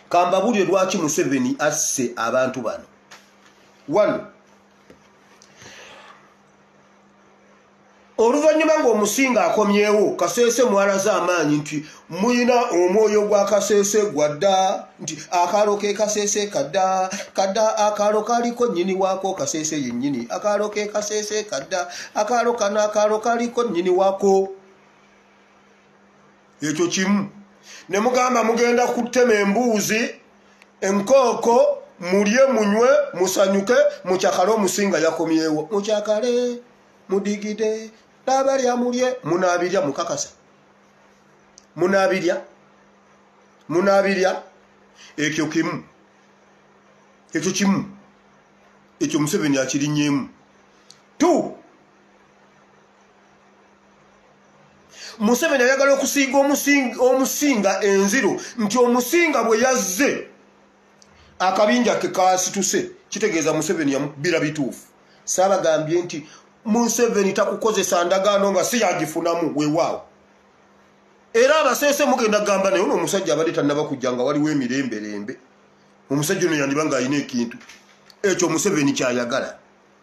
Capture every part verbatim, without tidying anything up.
kamba buli lwaki Museveni asse abantu bano. One, oluvannyuma ng'omusinga akomyewo kasese mwalaza amaanyi nti muyina omwoyo gwa kasese gwadda nti akalo ke kasese kadda kadda akalo kaliko nnyini waako kasese yennyini akalo ke kasese kadda akalo kana akalo kaliko nnyini waako. Ekyo kimu. Ne mugamba mugenda kutema embuuzi enkooko mulye munywe musanyuke mukyakale omusinga yakomyewo mukyakale mudigide tabalya mulye munabirya mukakasa munabirya munabirya. Ekyo kimu ekyo kimu ekyo Museveni akirinyemu. Two, Museveni ayagala okusiiga omusinga omusinga enziro nti omusinga bwe yazze akabinja ke kasituse kitegeeza Museveni yamubira bituufu. Saabagambye nti Museveni takukozesa ndagaano nga si yagifunamu weewaawo. Era abasese mugenda gamba naye omusajja abadde tannaba kujja nga waliwo emiremberembe. Omusajja ono yandiba nga alina ekintu ekyo Museveni kyayagala.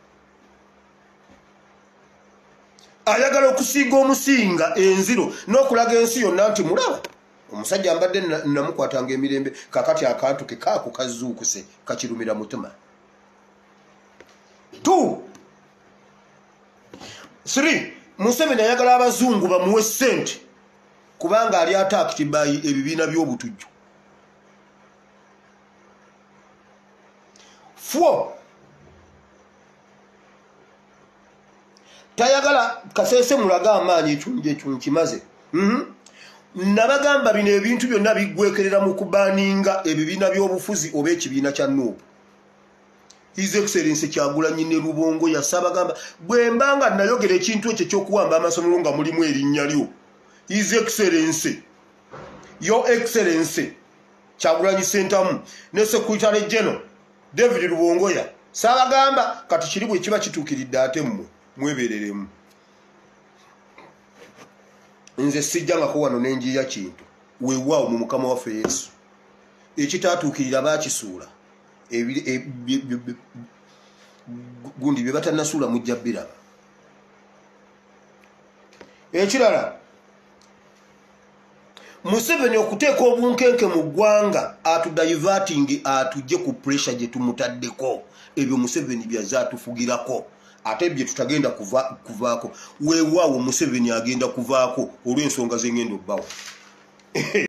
Ayagala okusiiga omusinga enziro n'okulaga ensi yonna nti mulaba omusajja mbadde namukwatanga emirembe kakati akantu ke kaako kazuukuse kakirumira mutima. Two, three, Museveni ayagala abazungu bamuwe ssente kubanga ali attacked by ebibiina by'obutujju. Four, tayagala kasese mulaga amaanyi ekyunje ekyunkimaze. Mm-hmm. Nabagamba bino ebintu byonna biggwekerera mu kubaaninga ebibiina by'obufuzi oba ekibiina kya Nuupu. His Excellency Kyagulanyi ne Lubongo yasabagamba bwe mbanga nayogera ekintu ekyo ky'okuwamba amasomero nga mulimu erinnya lyo. His Excellency, Your Excellency Kyagulanyi Sentamu ne Secretary General David Lubongoya sabagamba kati kiri bwe kiba kituukiridde ate mmwe mwebereremu. Nze sijjangako wano n'enjiya kintu weewaawo mu Mukama waffe Yesu ekitaatuukirira baakisuula gundi bye batannasuula mujja biraba. Ekirala, Museveni okuteeka obunkenke mu ggwanga atudiverting atujje ku pressure gye tumutaddeko ebyo Museveni byaza atufugirako ate bye tutagenda kuva kuvaako weewaawo Museveni agenda kuvaako olw'ensonga z'engendo bbawo.